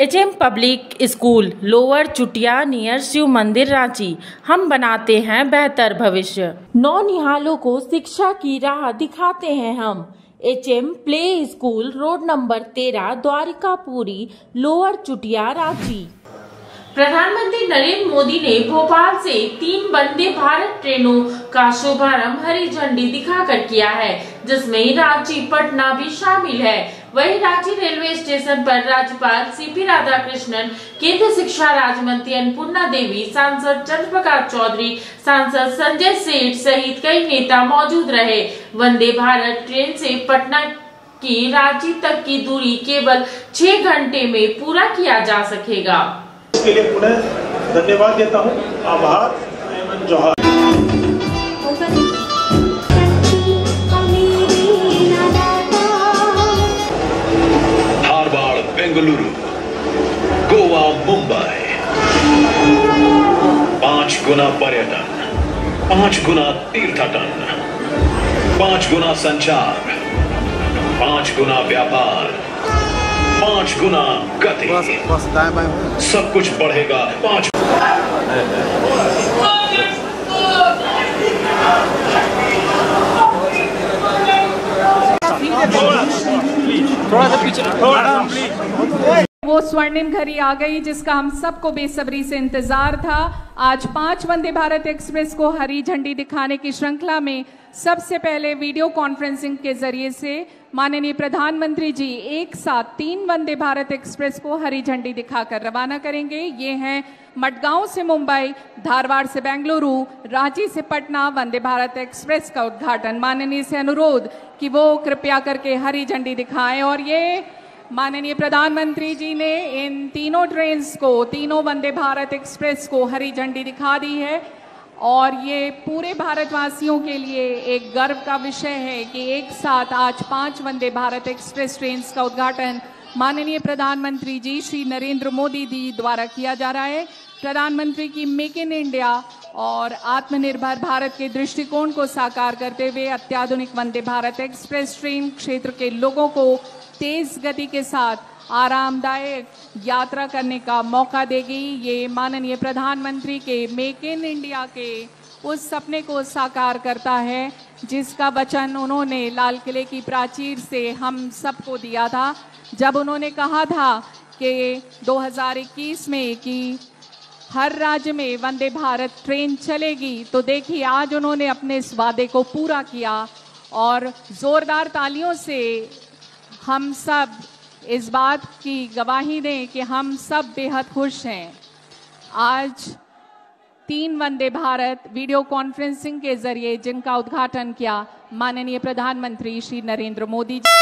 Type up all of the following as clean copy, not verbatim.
HM public school lower Chutia near Shiv Mandir Ranchi. हम बनाते हैं बेहतर भविष्य। नौनिहालों को शिक्षा की राह दिखाते हैं हम। HM play school road number 13 Dwarikapuri lower Chutia Ranchi. प्रधानमंत्री नरेंद्र मोदी ने भोपाल से 3 वंदे भारत ट्रेनों का शुभारंभ हरी झंडी दिखाकर किया है, जिसमें रांची पटना भी शामिल है। वहीं रांची रेलवे स्टेशन पर राज्यपाल CP राधाकृष्णन, केंद्रीय शिक्षा राज्य मंत्री अन्नपूर्णा देवी, सांसद चंद्रप्रकाश चौधरी, सांसद संजय सेठ सहित कई नेता मौजूद रहे। वंदे भारत ट्रेन से पटना की रांची तक की दूरी केवल 6 घंटे में पूरा किया जा सकेगा। इसके लिए पुनः धन्यवाद देता हूँ। आभार एवं जोहार। धारवाड़, बेंगलुरु, गोवा, मुंबई 5 गुना पर्यटन, 5 गुना तीर्थटन, 5 गुना संचार, 5 गुना व्यापार, 5 गुना गति, सब कुछ बढ़ेगा 5। थोड़ा सा पीछे, वो स्वर्णिम घड़ी आ गई जिसका हम सबको बेसब्री से इंतजार था। आज 5 वंदे भारत एक्सप्रेस को हरी झंडी दिखाने की श्रृंखला में सबसे पहले वीडियो कॉन्फ्रेंसिंग के जरिए से माननीय प्रधानमंत्री जी एक साथ 3 वंदे भारत एक्सप्रेस को हरी झंडी दिखाकर रवाना करेंगे। ये हैं मडगांव से मुंबई, धारवाड़ से बेंगलुरु, रांची से पटना वंदे भारत एक्सप्रेस का उद्घाटन। माननीय से अनुरोध कि वो कृपया करके हरी झंडी दिखाएं। और ये माननीय प्रधानमंत्री जी ने इन तीनों ट्रेन्स को, तीनों वंदे भारत एक्सप्रेस को हरी झंडी दिखा दी है। और ये पूरे भारतवासियों के लिए एक गर्व का विषय है कि एक साथ आज 5 वंदे भारत एक्सप्रेस ट्रेन का उद्घाटन माननीय प्रधानमंत्री जी श्री नरेंद्र मोदी जी द्वारा किया जा रहा है। प्रधानमंत्री की मेक इन इंडिया और आत्मनिर्भर भारत के दृष्टिकोण को साकार करते हुए अत्याधुनिक वंदे भारत एक्सप्रेस ट्रेन क्षेत्र के लोगों को तेज गति के साथ आरामदायक यात्रा करने का मौका देगी। ये माननीय प्रधानमंत्री के मेक इन इंडिया के उस सपने को साकार करता है जिसका वचन उन्होंने लाल किले की प्राचीर से हम सबको दिया था, जब उन्होंने कहा था कि 2021 में कि हर राज्य में वंदे भारत ट्रेन चलेगी। तो देखिए आज उन्होंने अपने इस वादे को पूरा किया और जोरदार तालियों से हम सब इस बात की गवाही दें कि हम सब बेहद खुश हैं। आज 3 वंदे भारत वीडियो कॉन्फ्रेंसिंग के जरिए जिनका उद्घाटन किया माननीय प्रधानमंत्री Shri Narendra Modi ji.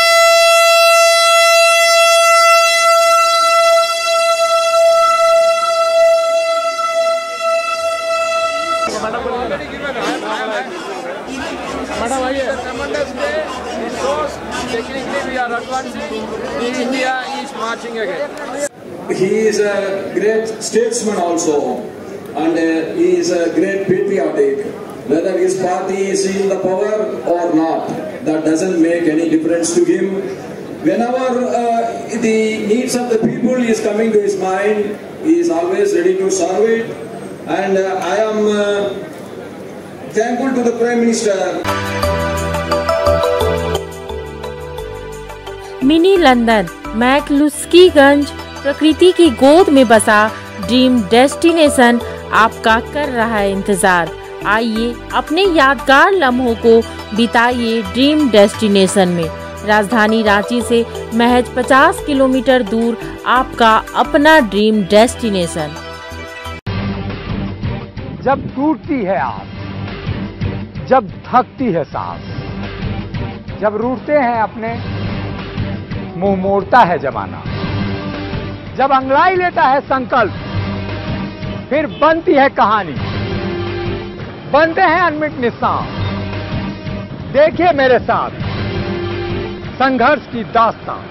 Technically, we are advancing. India is marching again. He is a great statesman also, and he is a great patriotic. Whether his party is in the power or not, that doesn't make any difference to him. Whenever the needs of the people is coming to his mind, he is always ready to serve it. And I am thankful to the Prime Minister. Mini London McCluskieganj प्रकृति की गोद में बसा dream destination आपका कर रहा है इंतजार। आइए अपने यादगार लम्हों को बिताइए ड्रीम डेस्टिनेशन में। राजधानी रांची से महज 50 किलोमीटर दूर आपका अपना ड्रीम डेस्टिनेशन। जब टूटती है आस, जब थकती है सांस, जब रूठते हैं अपने, मुंह मोड़ता है जमाना, जब अंगड़ाई लेता है संकल्प, फिर बनती है कहानी, बनते हैं अनमिट निशान। देखिए मेरे साथ संघर्ष की दास्तान।